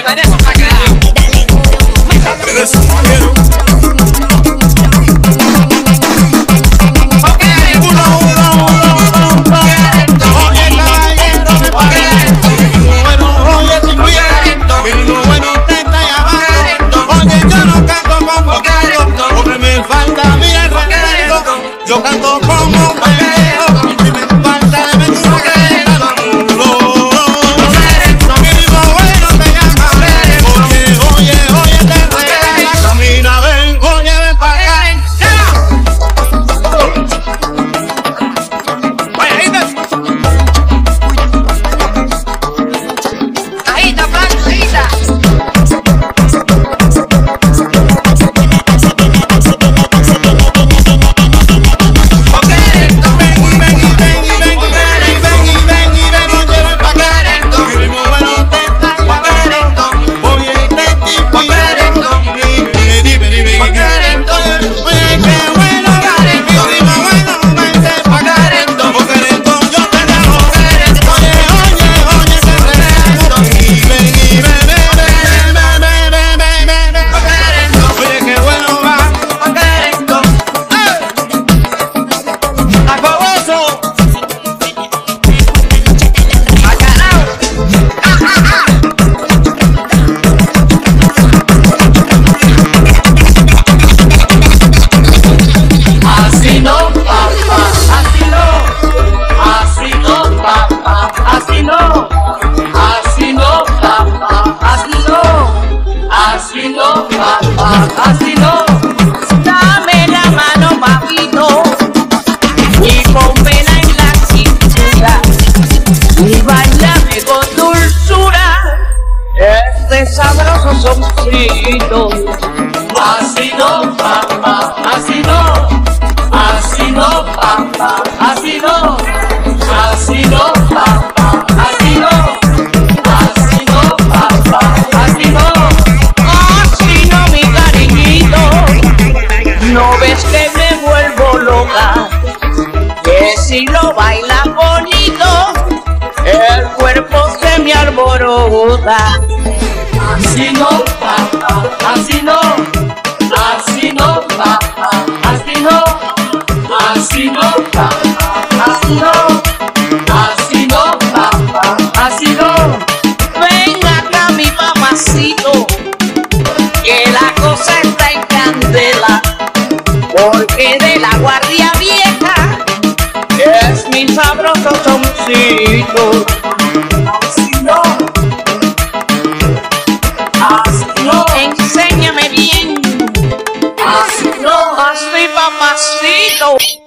Yo canto como perro y me falta de menudo mi ritmo bueno te llama. Oye, te regala. Camina, ven, oye, ven pa' acá. Agita, Frank, agita. Así no, dame la mano, papito, y pónmela en la cintura, y bailame con dulzura, este sabroso soncito. Así no, papá, así no, así no, papá, así no, así no, papá, así no, así no, papá, así no. ¿No ves que me vuelvo loca? Que si lo bailas bonito, el cuerpo se me alborota. Así no, papá, así no, así no, papá, así no, así no, papá, así no, así no, papá, así no. Ven acá mi mamacito, que la cosa está en candela. Porque de la guardia vieja es mi sabroso soncito. Así no, enséñame bien. Así no, así papacito.